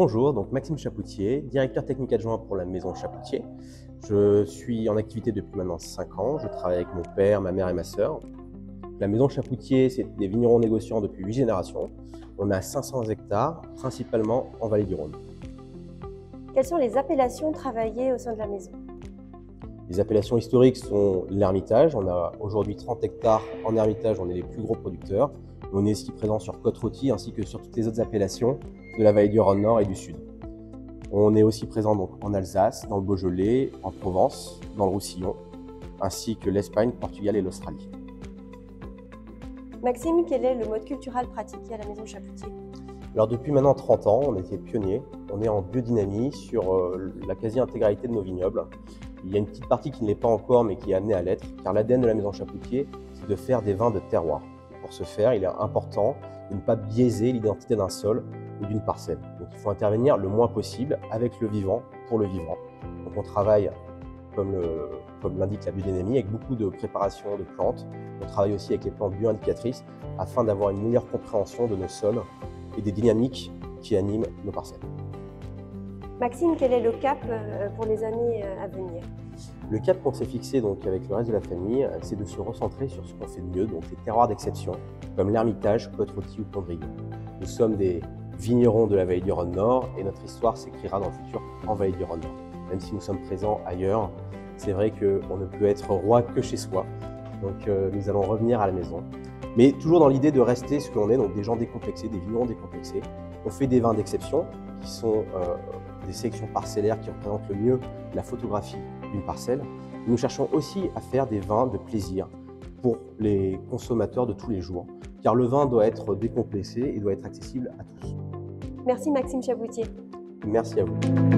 Bonjour, donc Maxime Chapoutier, directeur technique adjoint pour la maison Chapoutier. Je suis en activité depuis maintenant 5 ans. Je travaille avec mon père, ma mère et ma sœur. La maison Chapoutier, c'est des vignerons négociants depuis 8 générations. On a 500 hectares, principalement en vallée du Rhône. Quelles sont les appellations travaillées au sein de la maison? Les appellations historiques sont l'Hermitage. On a aujourd'hui 30 hectares en Hermitage, on est les plus gros producteurs. On est aussi présent sur Côte-Rôtie ainsi que sur toutes les autres appellations de la vallée du Rhône Nord et du Sud. On est aussi présent donc en Alsace, dans le Beaujolais, en Provence, dans le Roussillon, ainsi que l'Espagne, le Portugal et l'Australie. Maxime, quel est le mode culturel pratiqué à la maison Chapoutier? Alors depuis maintenant 30 ans, on a été pionniers. On est en biodynamie sur la quasi-intégralité de nos vignobles. Il y a une petite partie qui ne l'est pas encore, mais qui est amenée à l'être, car l'ADN de la maison Chapoutier, c'est de faire des vins de terroir. Pour ce faire, il est important de ne pas biaiser l'identité d'un sol ou d'une parcelle. Donc il faut intervenir le moins possible avec le vivant pour le vivant. Donc on travaille, comme l'indique la biodynamie, avec beaucoup de préparation de plantes. On travaille aussi avec les plantes bioindicatrices afin d'avoir une meilleure compréhension de nos sols et des dynamiques qui animent nos parcelles. Maxime, quel est le cap pour les années à venir? Le cap qu'on s'est fixé donc avec le reste de la famille, c'est de se recentrer sur ce qu'on fait de mieux, donc les terroirs d'exception, comme l'Hermitage, Côte-Rôtie ou Pondrieu. Nous sommes des vignerons de la vallée du Rhône Nord et notre histoire s'écrira dans le futur en vallée du Rhône Nord. Même si nous sommes présents ailleurs, c'est vrai qu'on ne peut être roi que chez soi, donc nous allons revenir à la maison. Mais toujours dans l'idée de rester ce que l'on est, donc des gens décomplexés, des vignerons décomplexés. On fait des vins d'exception qui sont des sélections parcellaires qui représentent le mieux la photographie d'une parcelle. Nous cherchons aussi à faire des vins de plaisir pour les consommateurs de tous les jours, car le vin doit être décomplexé et doit être accessible à tous. Merci Maxime Chapoutier. Merci à vous.